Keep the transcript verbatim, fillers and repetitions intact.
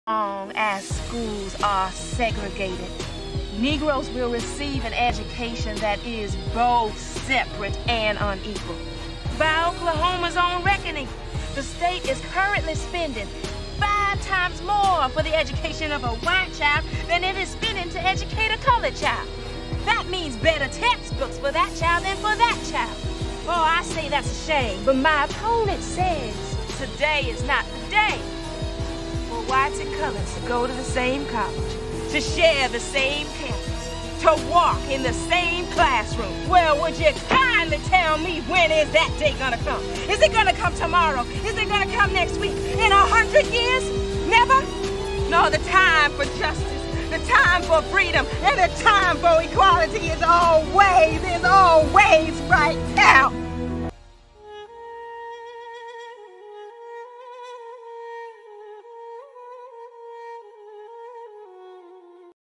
long as schools are segregated, Negroes will receive an education that is both separate and unequal. By Oklahoma's own reckoning, the state is currently spending five times more for the education of a white child than it is spending to educate a colored child. That means better textbooks for that child than for that child. Oh, I say that's a shame, but my opponent says today is not the day for whites and colors to go to the same college, to share the same campus, to walk in the same classroom. Well, would you kindly tell me, when is that day gonna come? Is it gonna come tomorrow? Is it gonna come next week? In a hundred years? Never? No, the time for justice, the time for freedom, and the time for equality is always, is always right now.